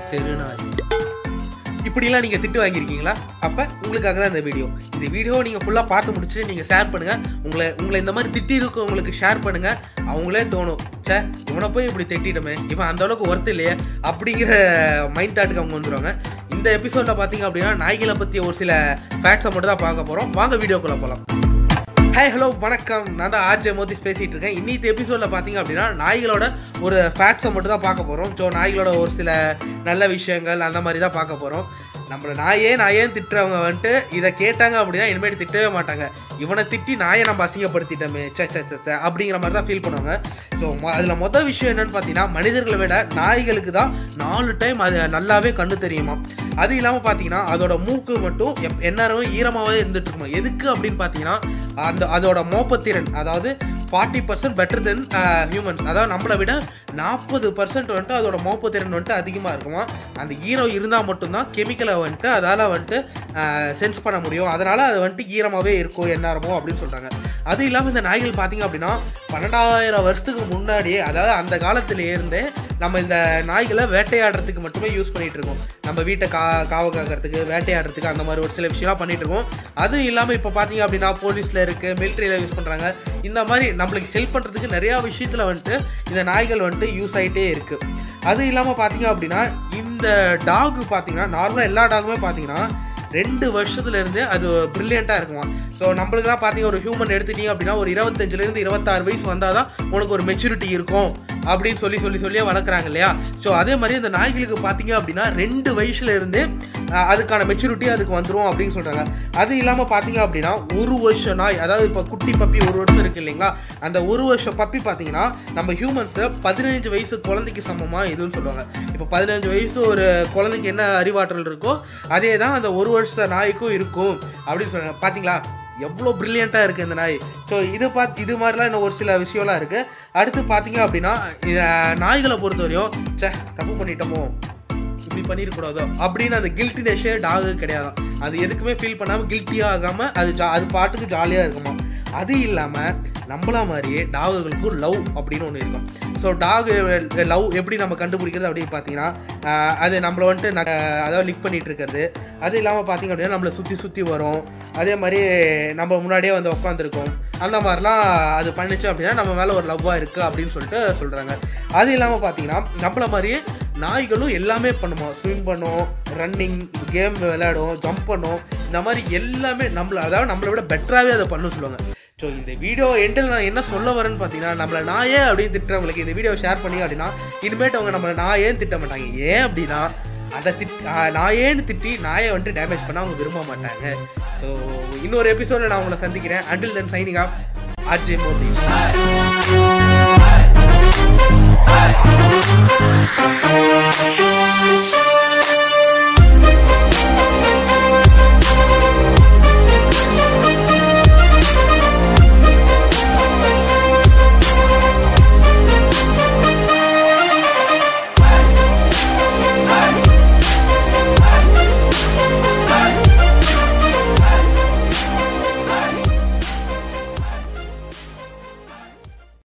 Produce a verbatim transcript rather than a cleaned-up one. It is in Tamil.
தெருநாய். இப்படிலாம் நீங்கள் திட்டு வாங்கியிருக்கீங்களா? அப்போ உங்களுக்காக தான் இந்த வீடியோ. இந்த வீடியோ நீங்கள் ஃபுல்லாக பார்த்து முடிச்சுட்டு நீங்கள் ஷேர் பண்ணுங்கள். உங்களை உங்களை இந்த மாதிரி திட்டி இருக்கும் உங்களுக்கு ஷேர் பண்ணுங்கள். அவங்களே தோணும், சே இவனை போய் இப்படி திட்டிட்டோமே, இவன் அந்தளவுக்கு ஒர்த்து இல்லையே அப்படிங்கிற மைண்ட் தாட்டுக்கு அவங்க வந்துடுவாங்க. இந்த எபிசோடில் பார்த்தீங்க அப்படின்னா நாய்களை பற்றி ஒரு சில ஃபேக்ட்ஸை மட்டும் தான் பார்க்க போகிறோம். வாங்க வீடியோக்குள்ளே போகலாம். ஹாய் ஹலோ வணக்கம், நான் தான் ஆர்ஜே மோதி பேசிகிட்டு இருக்கேன். இன்னித்த எபிசோடில் பார்த்தீங்க அப்படின்னா நாய்களோட ஒரு ஃபேக்ட்ஸை மட்டும் தான் பார்க்க போகிறோம். ஸோ நாய்களோட ஒரு சில நல்ல விஷயங்கள் அந்த மாதிரி தான் பார்க்க போகிறோம். நம்மளை நாயே நாயேன்னு திட்டுறவங்க வந்துட்டு இதை கேட்டாங்க அப்படின்னா இனிமேல் திட்டவே மாட்டாங்க. இவனை திட்டி நாயை நம்ம அசிங்கப்படுத்திட்டோமே சே சே சே அப்படிங்கிற மாதிரி தான் ஃபீல் பண்ணுவாங்க. ஸோ அதில் மொதல் விஷயம் என்னென்னு பார்த்தீங்கன்னா, மனிதர்களை விட நாய்களுக்கு தான் நாலு டைம் அது நல்லாவே கண்ணு தெரியுமா. அது இல்லாமல் பார்த்தீங்கன்னா அதோட மூக்கு மட்டும் எப் எந்நேரமும் ஈரமாகவே இருந்துட்டு இருக்குமா. எதுக்கு அப்படின்னு பார்த்தீங்கன்னா, அந்த அதோட மோப்பத்திறன், அதாவது forty percent better than humans. அதாவது நம்மளை விட நாற்பது பர்சன்ட் வந்துட்டு அதோட மோப்பத்திறன் வந்துட்டு அதிகமாக இருக்குமா. அந்த ஈரம் இருந்தால் மட்டும்தான் கெமிக்கலை வந்துட்டு அதால் வந்துட்டு சென்ஸ் பண்ண முடியும். அதனால் அது வந்துட்டு ஈரமாகவே இருக்கும் எந்நேரமோ அப்படின்னு சொல்கிறாங்க. அது இல்லாமல் இந்த நாய்கள் பார்த்திங்க அப்படின்னா பன்னெண்டாயிரம் வருஷத்துக்கு முன்னாடியே, அதாவது அந்த காலத்திலேருந்தே நம்ம இந்த நாய்களை வேட்டையாடுறதுக்கு மட்டுமே யூஸ் பண்ணிகிட்டு இருக்கோம். நம்ம வீட்டை கா காவ காக்கிறதுக்கு, வேட்டையாடுறதுக்கு அந்த மாதிரி ஒரு சில விஷயம்லாம் பண்ணிகிட்டு இருக்கோம். அதுவும் இல்லாமல் இப்போ பார்த்தீங்க அப்படின்னா போலீஸில் இருக்குது, மிலிட்ரியில் யூஸ் பண்ணுறாங்க. இந்த மாதிரி நம்மளுக்கு ஹெல்ப் பண்ணுறதுக்கு நிறையா விஷயத்தில் வந்துட்டு இந்த நாய்கள் வந்துட்டு யூஸ் ஆகிட்டே இருக்குது. அது இல்லாமல் பார்த்தீங்க அப்படின்னா இந்த டாகு பார்த்தீங்கன்னா நார்மலாக எல்லா டாகுமே பார்த்தீங்கன்னா ரெண்டு வருஷத்துலேருந்து அது ப்ரில்லியண்ட்டாக இருக்குமா. ஸோ நம்மளுக்குலாம் பார்த்தீங்க ஒரு ஹியூமன் எடுத்துட்டீங்க அப்படின்னா ஒரு இருபத்தஞ்சிலேருந்து இருபத்தாறு வயசு வந்தால் தான் உனக்கு ஒரு மெச்சூரிட்டி இருக்கும் அப்படின்னு சொல்லி சொல்லி சொல்லியே வளர்க்குறாங்க இல்லையா. ஸோ அதே மாதிரி இந்த நாய்களுக்கு பார்த்தீங்க அப்படின்னா ரெண்டு வயசுலேருந்து அதுக்கான மெச்சூரிட்டி அதுக்கு வந்துடும் அப்படின்னு சொல்கிறாங்க. அது இல்லாமல் பார்த்தீங்க அப்படின்னா ஒரு வருஷம் நாய், அதாவது இப்போ குட்டி பப்பி ஒரு வருஷம் இருக்குது இல்லைங்களா, அந்த ஒரு வருஷம் பப்பி பார்த்தீங்கன்னா நம்ம ஹியூமன்ஸை பதினஞ்சு வயசு குழந்தைக்கு சமமாக எதுன்னு சொல்லுவாங்க. இப்போ பதினஞ்சு வயசு ஒரு குழந்தைக்கு என்ன அறிவாற்றல் இருக்கோ அதே தான் அந்த ஒரு வருஷ நாய்க்கும் இருக்கும் அப்படின்னு சொல்கிறாங்க. பார்த்தீங்களா எவ்வளோ ப்ரில்லியண்ட்டாக இருக்குது இந்த நாய். ஸோ இது பார்த்து இது மாதிரிலாம் இன்னும் ஒரு சில விஷயம்லாம் இருக்குது. அடுத்து பார்த்தீங்க அப்படின்னா இதை நாய்களை பொறுத்தவரையும் சே தப்பு பண்ணிட்டோமோ, இப்படி பண்ணிடக்கூடாதோ அப்படின்னு அந்த கில்ட்டினஸ்ஸே டாகு கிடையாது. அது எதுக்குமே ஃபீல் பண்ணாமல் கில்ட்டியாக ஆகாமல் அது ஜா அது பாட்டுக்கு ஜாலியாக இருக்குமா. அது இல்லாமல் நம்மளா மாதிரியே டாகுகளுக்கு லவ் அப்படின்னு ஒன்று இருக்கும். ஸோ டாகு லவ் எப்படி நம்ம கண்டுபிடிக்கிறது அப்படின்னு பார்த்தீங்கன்னா, அது நம்மளை வந்துட்டு ந அதாவது லிக் பண்ணிகிட்டு இருக்கிறது. அது இல்லாமல் பார்த்திங்க அப்படின்னா நம்மளை சுற்றி சுற்றி வரும். அதே மாதிரி நம்ம முன்னாடியே வந்து உட்காந்துருக்கோம். அந்த மாதிரிலாம் அது பண்ணிச்சு அப்படின்னா நம்ம மேலே ஒரு லவ்வாக இருக்குது அப்படின்னு சொல்லிட்டு சொல்கிறாங்க. அது இல்லாமல் பார்த்தீங்கன்னா நம்மளை மாதிரியே நாய்களும் எல்லாமே பண்ணுமா. ஸ்விம் பண்ணும், ரன்னிங், கேம் விளையாடும், ஜம்ப் பண்ணும். இந்த மாதிரி எல்லாமே நம்மளை அதாவது நம்மளை விட பெட்டராகவே அதை பண்ண சொல்லுவாங்க. ஸோ இந்த வீடியோ எண்டில் நான் என்ன சொல்ல வரேன்னு பார்த்தீங்கன்னா, நம்மளை நாயே அப்படின்னு திட்டுறவங்களுக்கு இந்த வீடியோ ஷேர் பண்ணி அப்படின்னா இனிமேட்டு அவங்க நம்மளை நாயேன்னு திட்ட மாட்டாங்க. ஏன் அப்படின்னா அதை திட் நாயேன்னு திட்டி நாயை வந்துட்டு டேமேஜ் பண்ணால் அவங்க விரும்ப மாட்டாங்க. ஸோ இன்னொரு எபிசோடில் நான் உங்களை சந்திக்கிறேன். Until then signing off, RJ மோதி.